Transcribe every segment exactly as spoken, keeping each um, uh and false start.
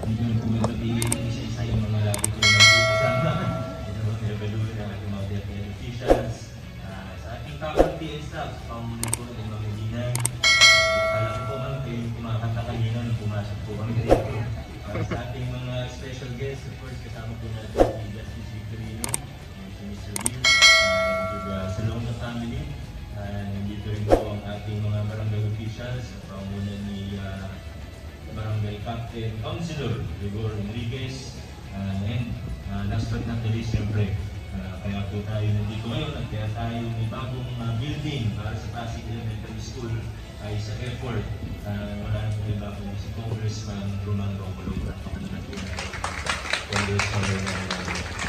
Hindi ko po mabatiin isa-isa yung mga lagi ko na po kasama. Ito po pinagaluhin ng ating mga deputy officials. Uh, sa ating faculty and staff, pamunod po ng mga Medina. Kala ko po ma'am, kayo yung kumakanta kanina nung pumasok po kami dito. Uh, sa ating mga special guests, of course, kasama po natin si Justice Victorino, si Mister Bill, uh, and the Salonga family. Uh, nandito rin po ang ating mga barangay officials, sa pamunan ni uh, Barangay Captain Councilor Rigor Enriquez, uh, and uh, last but not the least, siyempre, uh, kaya po tayo nandito ngayon at kaya tayo may bagong uh, building para sa Pasig Elementary School ay sa effort. Uh, wala nang iba po si Congressman Roman Romulo. Congressman Romulo.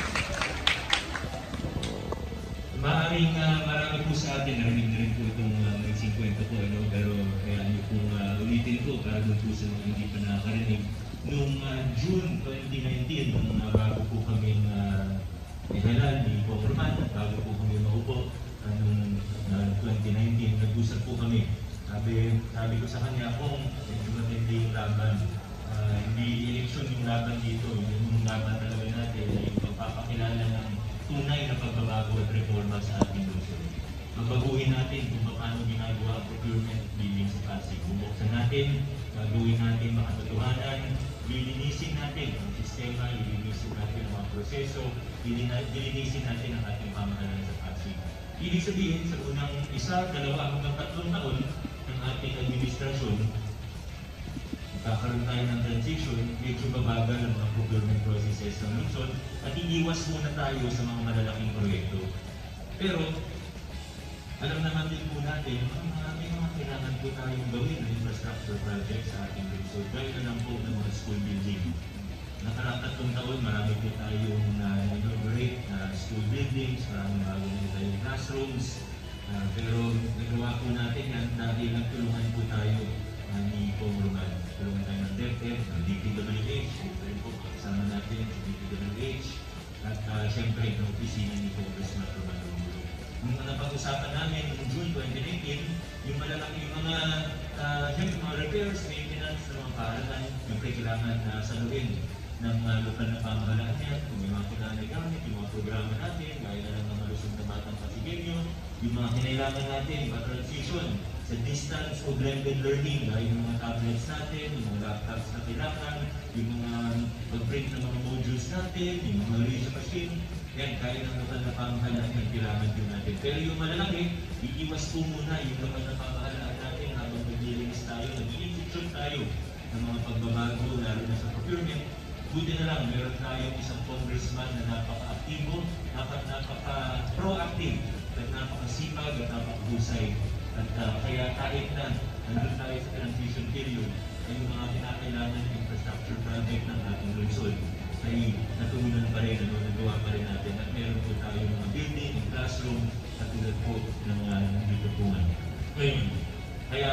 Maaaring uh, marami po sa atin, narinig na rin po itong uh, magsing kwento po, ano? Pero kaya nyo pong uh, ulitin po para doon po sa mga hindi pa nakakarinig. Noong uh, June twenty nineteen, nung uh, bago po kami uh, ihalan ni Congressman, bago po kami maupo, uh, noong uh, twenty nineteen, nag-usap po kami. Sabi, sabi ko sa kanya, kung medyo matindi yung laban, uh, hindi eleksyon yung laban dito, yung laban talaga natin, yung pagpapakilala ng tunay na pagbabago at reforma sa ating lungsod. Magbaguhin natin kung paano ginagawa ang procurement at billing sa Pasig. Bubuksan natin, gagawin natin makatotohanan, lilinisin natin ang sistema, lilinisin natin ang mga proseso, lilinisin natin ang ating pamahalaan sa Pasig. Ibig sabihin, sa unang isa, dalawa hanggang tatlong taon ng ating administrasyon, kakaroon tayo ng transition, medyo babagal ang mga procurement processes ng lungsod at iiwas muna tayo sa mga malalaking proyekto. Pero, alam naman din po natin, mga, may mga kailangan po tayong gawin ng infrastructure project sa ating lungsod. Gaya na lang po ng mga school building. Nakaraang tatlong taon, marami po tayong na-inaugurate na school buildings, maraming bago na tayong classrooms. Uh, pero nagawa po natin yan dahil nagtulungan po tayo uh, ni Congressman. Tulungan tayo ng DepEd, ng D P W H, ito po kasama natin sa D P W H, at uh, siyempre ng opisina ni Congressman Roman Romulo. Nung napag-usapan namin noong June twenty nineteen, yung malalaki yung mga, uh, siyempre mga repairs, maintenance ng mga paaralan, yung kailangan na uh, saluhin ng uh, lokal na pamahalaan yan, kung may mga kailangan gamit, yung mga programa natin, gaya na lang ng malusog na batang Pasigenyo, yung mga kinailangan natin, pa-transition sa distance o blended learning, gaya ng mga tablets natin, yung mga laptops na kailangan, yung mga pag-print ng mga modules natin, yung mga laser machine, yan, kaya ng lokal na pamahalaan yung kailangan din natin. Pero yung malalaki, iiwas po muna yung lokal na pamahalaan natin habang mag-dealings tayo, nag-i-institution tayo ng mga pagbabago, lalo na sa procurement. Buti na lang, meron tayong isang congressman na napaka-aktibo, napaka-proactive, at napakasipag at napakahusay. At uh, kaya kahit na nandun tayo sa transition period, ay yung mga kinakailangan ng infrastructure project ng ating lungsod ay natutunan pa rin, ano, nagawa pa rin natin. At meron po tayo mga building, classroom, at tulad po ng uh, dito po ngayon. Kaya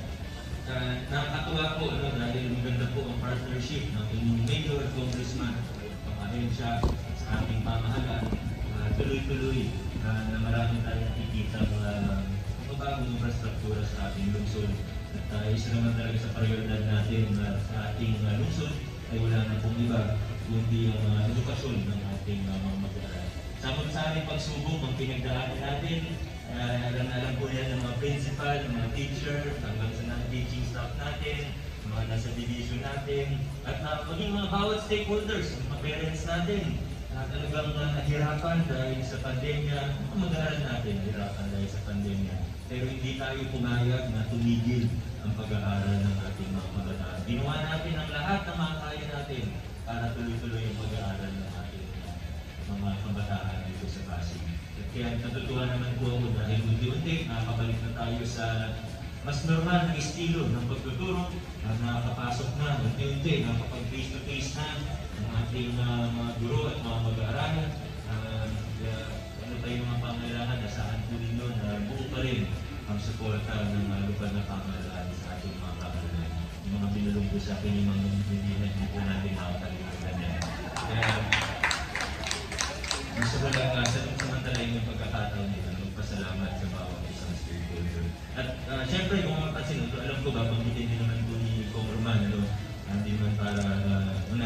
Uh, nakakatuwa po, ano, dahil maganda po ang partnership ng inyong mayor, congressman, pang-ahensya sa ating pamahalaan. Uh, tuloy-tuloy uh, na marami tayong nakikita mga uh, bagong infrastruktura sa ating lungsod. At uh, isa naman talaga sa prioridad natin uh, sa ating uh, lungsod ay wala na pong iba, kundi ang uh, edukasyon ng ating uh, mga mag-aaral. Samot-saring pagsubok ang pinagdaanan natin. Uh, alam na alam po yan ng mga principal, ng mga teacher, hanggang sa non-teaching staff natin, mga nasa division natin, at uh, maging mga bawat stakeholders, mga parents natin, na uh, talagang uh, nahirapan dahil sa pandemya, mag-aaral natin, nahirapan dahil sa pandemya. Pero hindi tayo pumayag na tumigil ang pag-aaral ng ating mga kabataan. Ginawa natin ang lahat ng mga kaya natin para tuloy-tuloy ang pag-aaral ng ating uh, mga kabataan dito sa Pasig. Kaya natutuwa naman po ako dahil unti-unti nakakabalik na tayo sa mas normal na estilo ng pagtuturo at nakakapasok na unti-unti, nakakapag-face-to-face na ang ating uh, mga guro at mga mag-aaralan. Uh, uh, ano tayo mga pangailangan, nasaan po ninyo na buo pa rin ang suporta ng uh, lupad na pangailangan sa ating mga pangailangan. Yung mga binulong po sa akin, yung mga hindi na po natin makakalimutan yan. Kaya, gusto ko lang uh, samantalayin yung pagkakataon nito, magpasalamat sa bawat isang stakeholder. At uh, syempre, kung mapapansin ito, alam ko ba, banggitin din naman po ni Congressman, ano, hindi man para uh,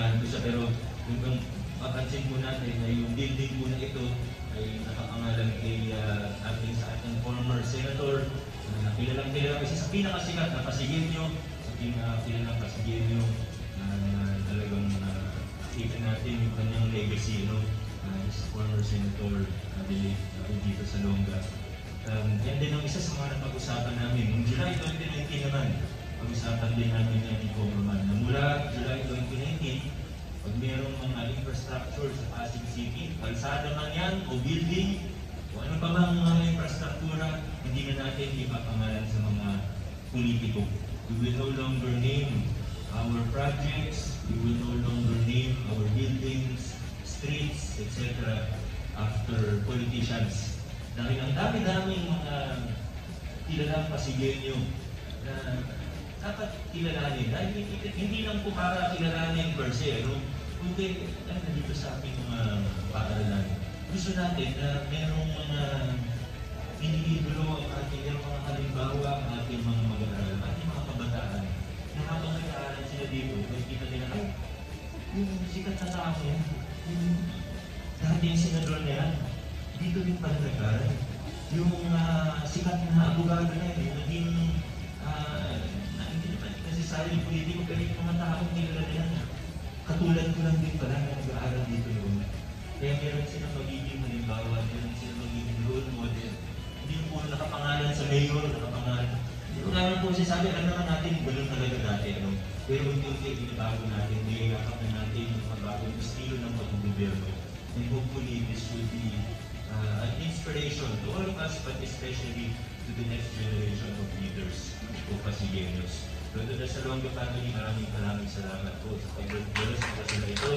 Yung bang papansin po natin na yung building po na ito ay nakapangalan kay uh, ating sa ating former senator na uh, kilalang kilala kasi sa pinakasikat na Pasigueño, sa pinakakilalang Pasigueño na uh, talagang uh, kita natin yung kanyang legacy, no? Uh, is former Senator Adelite uh, dito sa Longga. Um, yan din ang isa sa mga napag-usapan namin. Noong July twenty nineteen naman, pag-usapan din namin yan ni Congressman na mula July twenty nineteen, pag mayroong mga infrastructure sa Pasig City, kalsada man yan o building, o ano pa bang mga infrastruktura, hindi na natin ipapangalan sa mga politiko. We will no longer name our projects, we will no longer name our buildings, streets, et cetera after politicians. Dahil ang dami-daming mga kilalang Pasigueño na dapat kilalanin. Dahil hindi lang po para kilalanin per se, ano? Kundi dahil dito sa ating mga paaralan. Gusto natin na merong mga individulo ang ating, merong mga halimbawa ang ating mga mag-aaral, ating mga kabataan, na habang nag-aaral sila dito, makikita nila, ay, yung sikat na tao yan, yung dating senador na yan, dito rin pala nag-aaral. Yung uh, sikat na abogado na yan, yung naging uh, necessary politiko, pero yung mga taong nila na yan, katulad ko lang din pala na nag-aaral dito yun. Kaya meron silang magiging halimbawa, meron silang magiging role model. Hindi po nakapangalan sa mayor, nakapangalan. Hindi ko naman po sinasabi, alam naman natin, gano'n talaga dati. Ano? Pero unti-unti, binabago natin, nililakap na natin yung mga bagong estilo ng pag-gobyerno. And hopefully, this will be uh, an inspiration to all of us, but especially to the next generation of leaders o Pasigueños. So, ito sa Longga family, maraming maraming salamat po sa pag-bless sa sila ito.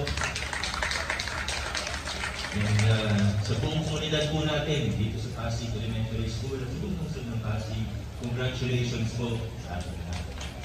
And uh, sa buong komunidad po natin, dito sa Pasig Elementary School at sa buong lungsod ng Pasig, congratulations po sa ating lahat.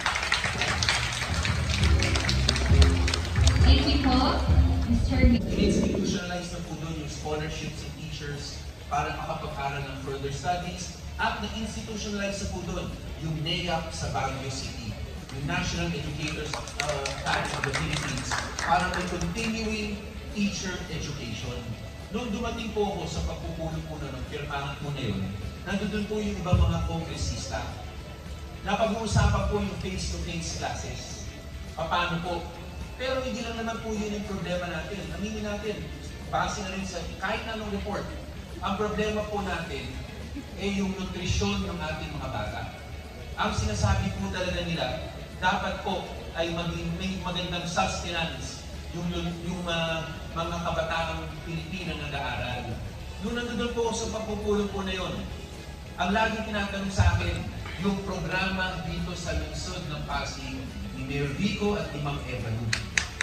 Thank you po, Mister In-institutionalize na po doon yung scholarships and teachers para makapag-aral ng further studies at na-institutionalize na po doon yung N E A P sa Baguio City, yung National Educators uh, Patch of the Philippines, para may continuing teacher education. Noong dumating po ako sa pagpupulo po na ng pirmahan po na yun, nandun po yung ibang mga kongresista. Napag-uusapan po yung face-to-face classes. Paano po? Pero hindi lang naman po yun yung problema natin. Aminin natin, base na rin sa kahit anong report, ang problema po natin ay yung nutrisyon ng ating mga bata. Ang sinasabi po talaga nila, dapat po ay maging may magandang sustenance yung, yung uh, mga kabataang Pilipino na nag-aaral. Noong nandun po sa pagpupulong po na yun, ang laging tinatanong sa akin, yung programa dito sa lungsod ng Pasig ni Mayor Vico at ni Ma'am Eva Lu.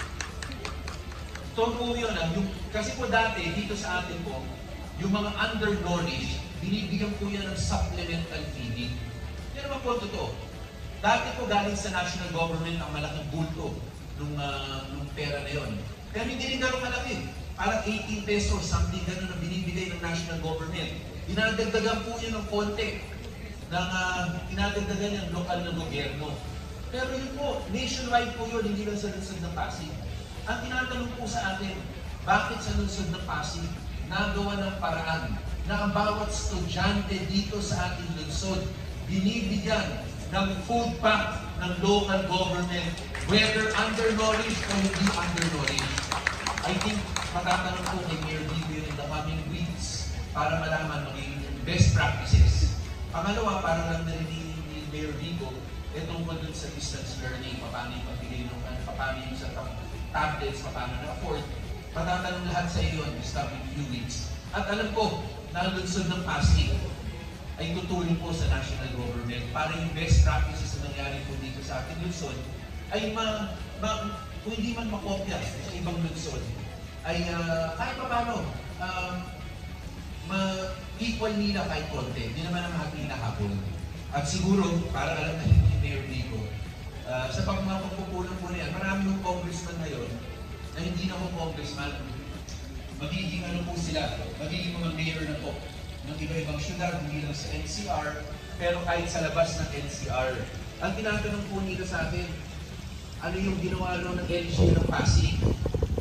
So po yun, ah, yung, kasi po dati dito sa atin po, yung mga undernourished, binibigyan po yan ng supplemental feeding. Yan naman po totoo. Dati po galing sa national government ang malaking bulto nung, uh, nung pera na yon. Pero hindi rin gano'ng malaki. Parang eighteen pesos, something gano'n na binibigay ng national government. Dinadagdagan po yun ng konti. Ng, uh, dinadagdagan yung lokal na gobyerno. Pero yun po, nationwide po yun, hindi lang sa lungsod ng Pasig. Ang tinatanong po sa atin, bakit sa lungsod ng Pasig nagawa ng paraan na ang bawat estudyante dito sa ating lungsod binibigyan ng food pack ng local government, whether undernourished o hindi undernourished. I think matatanong po kay Mayor Vico in the coming weeks para malaman maging best practices. Pangalawa, para lang narinig ni Mayor Vico, eh tungkol dun sa distance learning, paano yung pagbigay ng paano yung sa tablets, paano na-afford. Matatanong lahat sa iyo in this coming few weeks. At alam ko, na ang lungsod ng Pasig ay tutulong po sa national government para yung best practices na nangyari po dito sa ating lungsod ay ma, ma, kung hindi man makopya sa ibang lungsod, ay uh, kahit pa paano, uh, ma-equal nila kahit konti. Hindi naman ang mga pinakapon. At siguro, para alam na ni Mayor Vico, uh, sa pag mga pagpupulong po na yan, marami yung congressman ngayon na hindi na po congressman, magiging ano po sila, magiging mga mayor na po ng iba-ibang syudad, hindi lang sa N C R, pero kahit sa labas ng N C R. Ang tinatanong po nila sa atin, ano yung ginawa ng L G ng Pasig?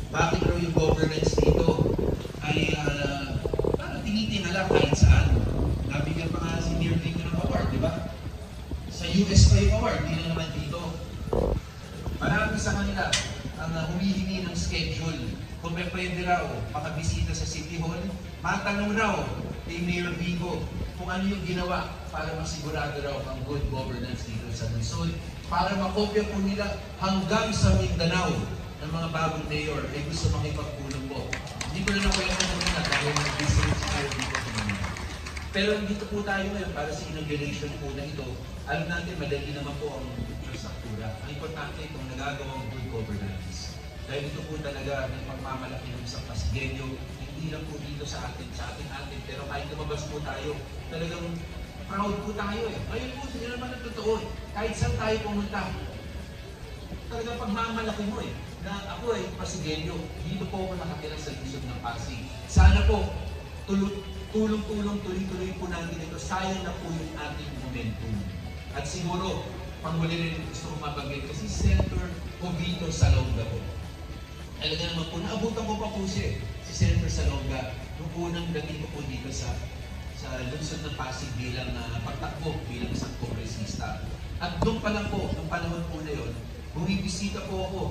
bakit raw yung governance dito ay uh, parang tinitingala kahit saan. Nabigyan pa nga si Mayor Vico ng award, di ba? Sa U S pa yung award, hindi na naman dito. Marami sa kanila ang uh, humihingi ng schedule. Kung may pwede raw makabisita sa City Hall, matanong raw kay Mayor Vico kung ano yung ginawa para masigurado raw ang good governance dito sa Luzon, para makopya po nila hanggang sa Mindanao ng mga bagong mayor ay gusto makipagpulong po. Hindi ko na nakwento muna dahil nag-visit si Mayor Vico kanina. Pero dito po tayo ngayon para sa inauguration po na ito. Alam natin, madali naman po ang infrastruktura. Ang importante itong nagagawang good governance. Dahil ito po talaga ng pagmamalaki ng isang Pasigueño, hindi lang po dito sa atin, sa atin-atin, pero kahit lumabas po tayo, talagang proud po tayo eh. Ngayon po, yun naman ang totoo eh. Kahit saan tayo pumunta, talagang pagmamalaki mo eh. Na ako eh, Pasigueño, dito po ako nakatira sa Luzon ng Pasig. Sana po, tulong-tulong, tuloy-tuloy po natin ito. Sayang na po yung ating momentum. At siguro, panghuli rin gusto ko mabanggit kasi Senator Jovito Salonga po. Talaga naman po, naabutan ko pa po siya, si Senator Salonga, nung unang dating ko po dito sa sa Luzon ng Pasig bilang uh, pagtakbo, bilang isang kongresista. At doon pa lang po, nung panahon po na yun, bumibisita po ako.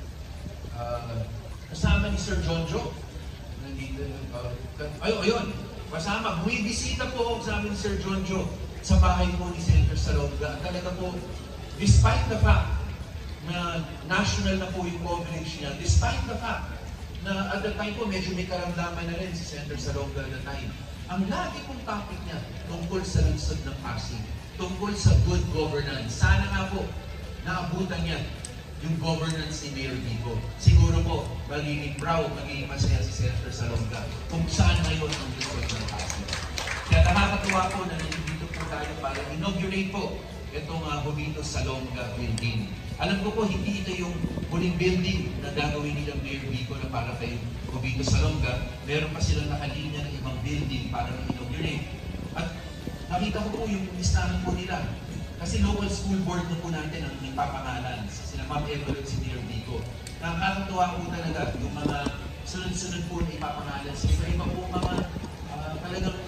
Uh, kasama ni Sir Jonjo, nandito, uh, ayun, ayun, kasama, bumibisita po ako kasama ni Sir Jonjo sa bahay po ni Senator Salonga. At talaga po, despite the fact na national na po yung coverage niya, despite the fact na at the time po medyo may karamdaman na rin si Senator Salonga at the time. Ang lagi pong topic niya tungkol sa lungsod ng Pasig, tungkol sa good governance. Sana nga po naabutan niya yung governance ni Mayor Vico. Siguro po magiging proud, magiging masaya si Senator Salonga kung saan ngayon ang lungsod ng Pasig. Kaya nakakatuwa po na nandito po tayo para inaugurate po itong uh, Jovito Salonga building. Alam ko po, hindi ito yung huling building na gagawin nilang Mayor Vico na para kay Jovito Salonga. Meron pa silang nakalinya ng ibang building para ma-inaugurate. At nakita ko po yung listahan po nila. Kasi local school board na po natin ang ipapangalan. Sila Ma'am Evelyn, si Mayor Vico. Nakakatuwa po talaga yung mga sunod-sunod po na ipapangalan. Sa iba-iba po mga uh, talagang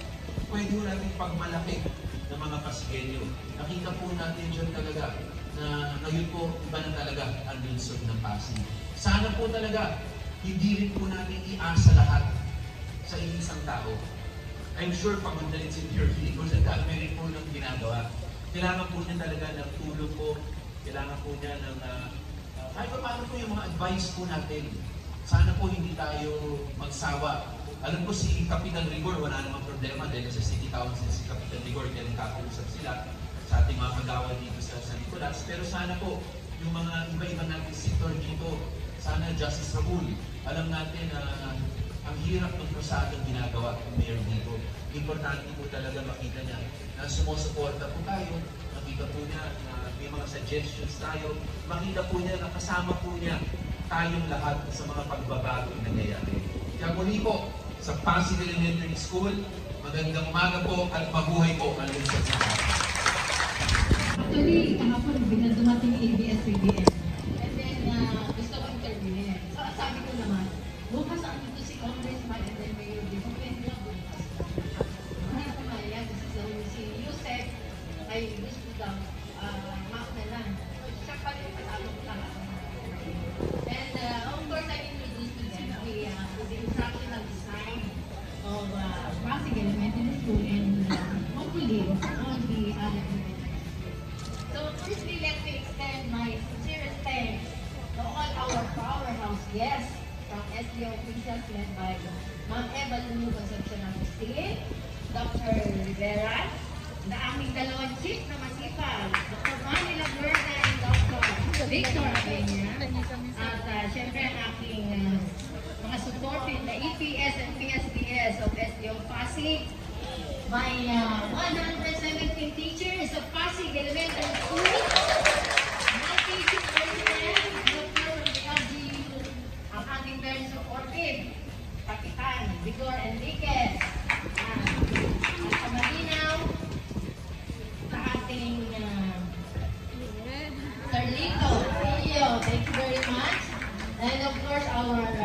pwede po natin pagmalaki ng mga Pasigueño. Nakita po natin dyan talaga na ngayon po iba na talaga ang lungsod ng Pasig. Sana po talaga hindi rin po natin iasa lahat sa isang tao. I'm sure pagod na rin si Mayor Vico sa dami rin po ng ginagawa. Kailangan po niya talaga ng tulong po. Kailangan po niya ng uh, uh, kahit pa paano po yung mga advice po natin. Sana po hindi tayo magsawa. Alam ko si Kapitan Rigor, wala namang problema dahil sa City Council si Kapitan Rigor, kaya nagkakausap sila sa ating mga kagawad dito sa San Nicolas. Pero sana po, yung mga iba-iba natin sektor dito, sana Justice Raul, alam natin na uh, ang hirap ng prosadong ginagawa ng Mayor Vico. Importante po talaga makita niya na sumusuporta po tayo, makita po niya na may mga suggestions tayo, makita po niya na kasama po niya tayong lahat sa mga pagbabago na nangyayari. Kaya muli po, sa Pasig Elementary School, magandang umaga po at mabuhay po ang lungsod sa atin. Actually, kahapon, bigla dumating A B S C B N. And then, uh, gusto ko interview. So, sabi ko naman, bukas ang dito si Congressman and then Mayor Vico, pwede lang bukas. Hindi ko maya, kasi sa si Yusek, ay gusto lang, uh, mark na lang. Siya pa rin, patalo ko lang. And, uh, of course, I introduced to them the, uh, the instructional design of uh, Pasig Elementary School and uh, hopefully on the other elementary. So firstly, let me extend my sincerest thanks to all our powerhouse guests from S D O officials led by Ma'am Eva Lulu Concepcion Agustin, Doctor Rivera, the aming dalawang chief na masipag, Doctor Manny Laguerta and Doctor Victor Abenya, at uh, syempre ang aking uh, mga supported na E P S and P S D S of S D O Pasig, my uh, one hundred seventeen teachers of Pasig Elementary School, my teaching personnel, and of course from the L G U, ang ating very supportive, Kapitan Vigor Enriquez, uh, at sa Malinaw, sa ating uh, Sir Lito, thank you very much, and of course our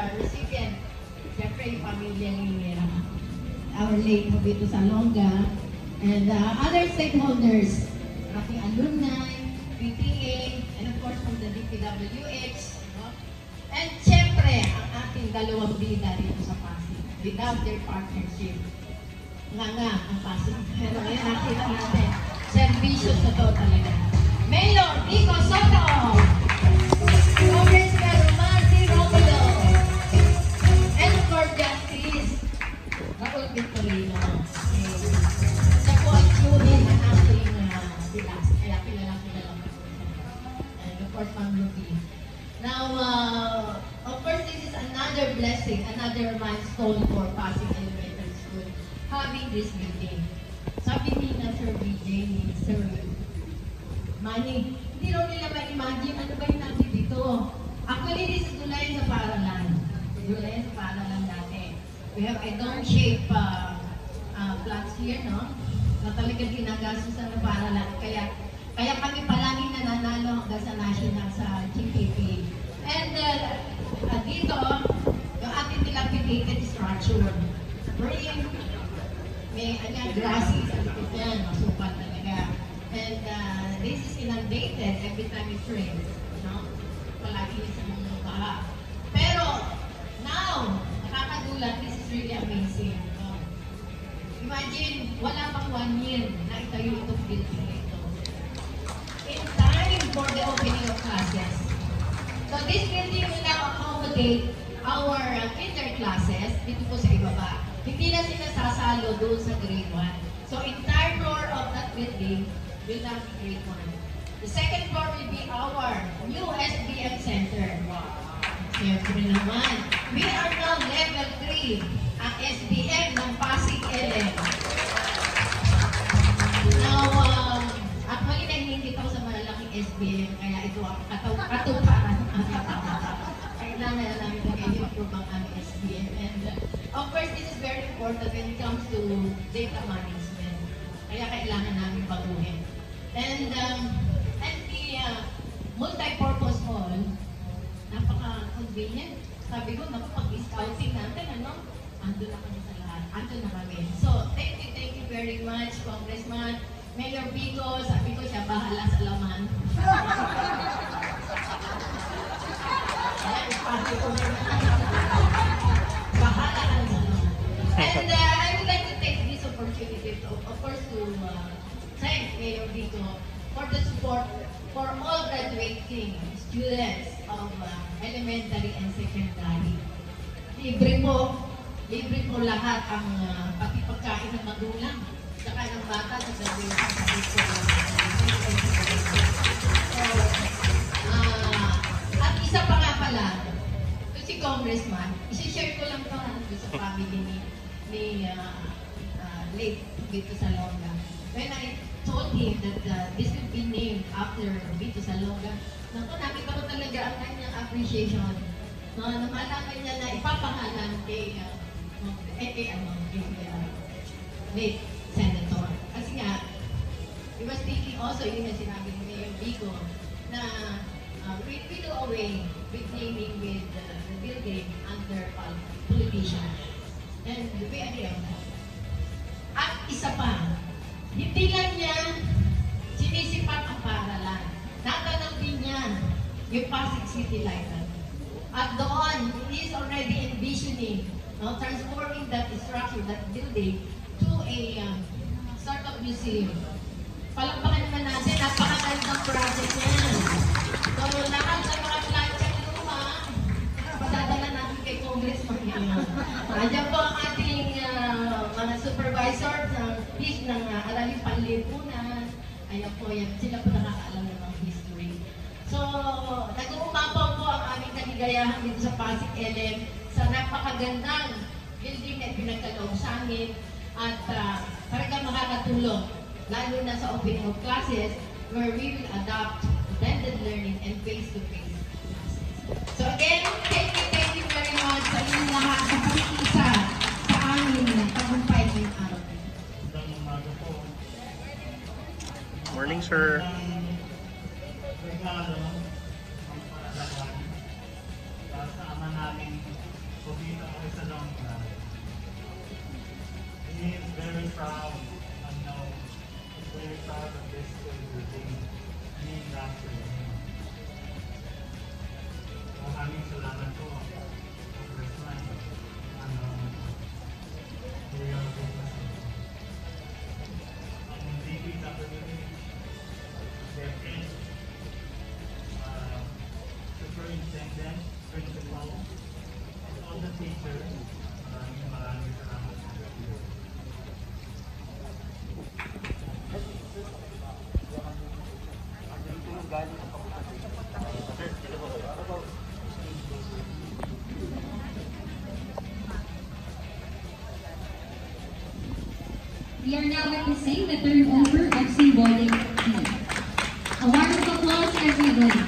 pamilya ni uh, our late Jovito Salonga, and uh, other stakeholders, ating alumni, P T A, and of course from the D P W H, no? And syempre, ang ating dalawang bida dito sa Pasig. Without their partnership, nga nga ang Pasig. Pero ngayon nakita natin, servisyo sa to talaga. Mayor Vico Soto, Congressman Marcy Romulo, and of course Justice Raul Victorino. Okay. Siya po ang tsuhin ng ating uh, bilas. Kaya kilala kilala ko po siya. And of course, Ma'am Ruby. Now, uh, of course, this is another blessing, another milestone for Pasig Elementary School, having this meeting. Sabi ni na Sir B J, ni Sir Manny, hindi raw nila ma-imagine ano ba yung natin dito. Actually, this is Dulayan sa Paralan. Dulayan sa Paralan dati. We have a dome-shaped uh, uh, plots here, no? Na talagang ginagastusan ng Paralan. Kaya kaya kami palaging nananalo hanggang sa national sa G P P. And uh, uh, dito, yung ating dilapidated structure. Very, may ano, grassy sa likod yan, masupat talaga. And uh, this is inundated every time it rains. No? Palagi sa mga baha. Pero, now, nakakagulat, this is really amazing. No? Imagine, wala pang one year na itayo itong building ito. In time for the opening of classes. So this building will now accommodate our uh, kinder classes dito po sa ibaba. Hindi na sila sasalo doon sa grade one. So entire floor of that building will now be grade one. The second floor will be our new S B M center. Siyempre naman, we are now level three, ang S B M ng Pasig L M. Now, um, actually nahihingi ako sa malalaking S B M, kaya ito ang katuparan. Kailangan na namin mag-improve ang aming S B M. And uh, of course, this is very important when it comes to data management. Kaya kailangan namin baguhin. And, um, and the uh, multi-purpose hall, napaka-convenient. Sabi ko, naku, pag-scouting natin, ano? Ando na kami sa lahat. Ando na kami. So, thank you, thank you very much, Congressman. Mayor Vico, sabi ko siya, bahala sa laman. Ayan, pati ko na. Bahala ka sa laman. And uh, I would like to take this opportunity, to, of course, to uh, thank Mayor Vico for the support for all graduating students of uh, elementary and secondary. Libre po, libre po lahat ang uh, pati pagkain ng magulang, saka ng bata sa graduation sa school. So, uh, at isa pa nga pala, ito si Congressman, isi-share ko lang ito sa family ni, ni uh, uh, late Vito Salonga. When I told him that uh, this will be named after Vito Salonga, naku, nakita ko talaga ang kanyang appreciation. No, namalaman niya na ipapangalan kay, uh, eh, kay, ano, kay uh, late Senator. Kasi nga, he was thinking also, yun yung sinabi ni Mayor Vico, na uh, we, we do away with naming with uh, the building under uh, politician. And we agree on that. At isa pa, hindi lang niya sinisipat ang paralan. Natanong din niya yung Pasig City Library. At doon, he is already envisioning, no, transforming that structure, that building, to a um, sort of museum. Palakpakan naman natin, napakagandang project yan. So, lahat ng mga planchang luma, padadala natin kay Congressman yun. Andiyan po ang ating uh, mga supervisors ng uh, ng uh, Araling Panlipunan. Ayan po yan, sila po nakakaalam ng mga history. So, nag-uumapaw po ang aming kaligayahan dito sa Pasig L M sa napakagandang building na pinagkaloob sa amin at uh, talagang makakatulong lalo na sa opening of classes where we will adopt blended learning and face-to-face classes. So again, thank you, thank you very much sa inyong lahat sa pag-isa sa amin na tagumpay ngayong araw. Morning, sir. Regalo ang palagaan sa ama namin Jovito Salonga very proud. I'm now very proud of this school building named after him. Maraming salamat po, Congressman. Ano, Mayor Bukas. Ang D P W, Deputy, uh, Superintendent, Principal, and all the teachers, maraming maraming salamat po. We are now witnessing the turnover F C bowling team. A round of applause, everybody.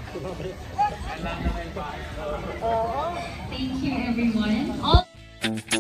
Thank you, everyone. All